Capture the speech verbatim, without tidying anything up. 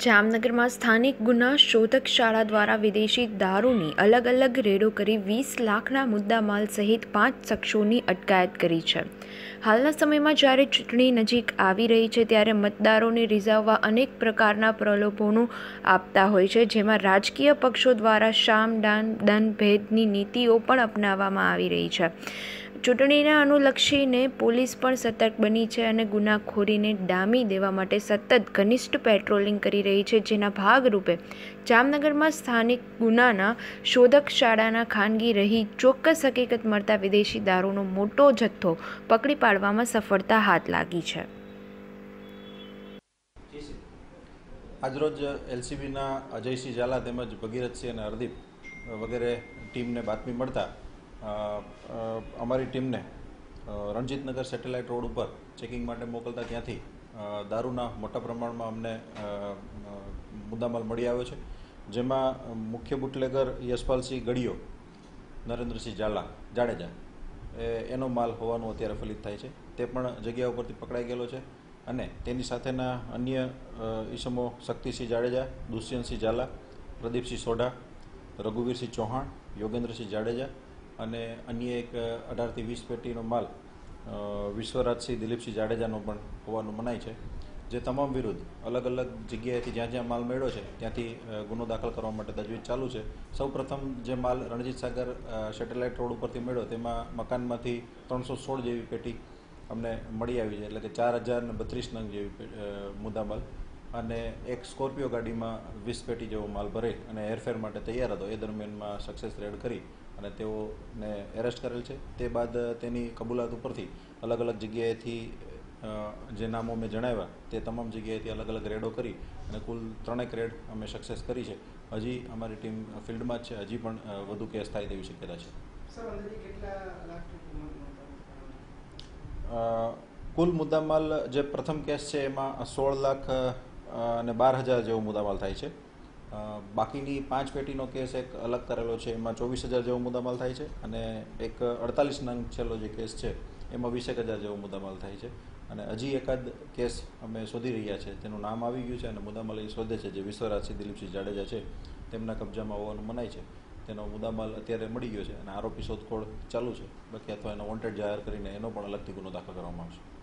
જામનગરમાં સ્થાનિક ગુના શોધક શાળા દ્વારા વિદેશી દારૂની અલગ અલગ રેડો કરી વીસ લાખના મુદ્દામાલ સહિત પાંચ શખ્સોની અટકાયત કરી છે। હાલના સમયમાં જ્યારે ચૂંટણી નજીક આવી રહી છે ત્યારે મતદારોને રીઝવવા અનેક પ્રકારના પ્રલોભનો આપતા હોય છે, જેમાં રાજકીય પક્ષો દ્વારા શામ દાન દન ભેદની નીતિઓ પણ અપનાવવામાં આવી રહી છે। ચૂંટણીને અનુલક્ષીને પોલીસ પણ સતર્ક બની છે અને ગુનાખોરીને ડામી દેવા માટે સતત ઘનિષ્ઠ પેટ્રોલિંગ કરી રહી છે, જેના ભાગરૂપે જામનગરમાં સ્થાનિક ગુનાના શોધક શાળાના ખાનગી રહી ચોક્કસ હકીકત મળતા વિદેશી દારૂનો મોટો જથ્થો પકડી પાડવામાં સફળતા હાથ લાગી છે। આજરોજ એલસીબીના અજયસિંહ ઝાલા તેમજ ભગીરથસિંહ અને હરદીપ વગેરે ટીમને બાતમી મળતા અમારી ટીમને રણજીતનગર સેટેલાઇટ રોડ ઉપર ચેકિંગ માટે મોકલતા ત્યાંથી દારૂના મોટા પ્રમાણમાં અમને મુદ્દામાલ મળી આવ્યો છે, જેમાં મુખ્ય બુટલેગર યશપાલસિંહ ગડિયો, નરેન્દ્રસિંહ ઝાલા જાડેજા એ એનો માલ હોવાનું અત્યારે ફલિત થાય છે। તે પણ જગ્યા ઉપરથી પકડાઈ ગયેલો છે અને તેની સાથેના અન્ય ઈસમો શક્તિસિંહ જાડેજા, દુષ્યંતસિંહ ઝાલા, પ્રદીપસિંહ સોઢા, રઘુવીરસિંહ ચૌહાણ, યોગેન્દ્રસિંહ જાડેજા અને અન્ય એક અઢારથી વીસ પેટીનો માલ વિશ્વરાજસિંહ દિલીપસિંહ જાડેજાનો પણ હોવાનું મનાય છે, જે તમામ વિરુદ્ધ અલગ અલગ જગ્યાએથી જ્યાં જ્યાં માલ મળ્યો છે ત્યાંથી ગુનો દાખલ કરવા માટે તજવીજ ચાલુ છે। સૌ પ્રથમ જે માલ રણજીત સાગર સેટેલાઇટ રોડ ઉપરથી મળ્યો તેમાં મકાનમાંથી ત્રણસો સોળ જેવી પેટી અમને મળી આવી છે, એટલે કે ચાર હજાર ને બત્રીસ નંગ જેવી મુદ્દામાલ અને એક સ્કોર્પિયો ગાડીમાં વીસ પેટી જેવો માલ ભરી અને હેરફેર માટે તૈયાર હતો। એ દરમિયાનમાં સક્સેસ રેડ કરી અને તેઓને એરેસ્ટ કરેલ છે। તે બાદ તેની કબૂલાત ઉપરથી અલગ અલગ જગ્યાએથી જે નામો મેં જણાવ્યા તે તમામ જગ્યાએથી અલગ અલગ રેડો કરી અને કુલ ત્રણેક રેડ અમે સક્સેસ કરી છે। હજી અમારી ટીમ ફિલ્ડમાં જ છે, હજી પણ વધુ કેસ થાય તેવી શક્યતા છે। કુલ મુદ્દામાલ જે પ્રથમ કેસ છે એમાં સોળ લાખ અને બાર હજાર જેવો મુદ્દામાલ થાય છે। બાકીની પાંચ પેટીનો કેસ એક અલગ કરેલો છે, એમાં ચોવીસ હજાર જેવો મુદ્દામાલ થાય છે અને એક અડતાલીસ નંગ છેલ્લો જે કેસ છે એમાં વીસેક હજાર જેવો મુદ્દામાલ થાય છે અને હજી એકાદ કેસ અમે શોધી રહ્યા છે, તેનું નામ આવી ગયું છે અને મુદ્દામાલ એ શોધે છે, જે વિશ્વરાજસિંહ દિલીપસિંહ જાડેજા છે તેમના કબજામાં હોવાનું મનાય છે। તેનો મુદ્દામાલ અત્યારે મળી ગયો છે અને આરોપી શોધખોળ ચાલુ છે, બાકી અથવા એનો વોન્ટેડ જાહેર કરીને એનો પણ અલગથી ગુનો દાખલ કરવામાં આવશે।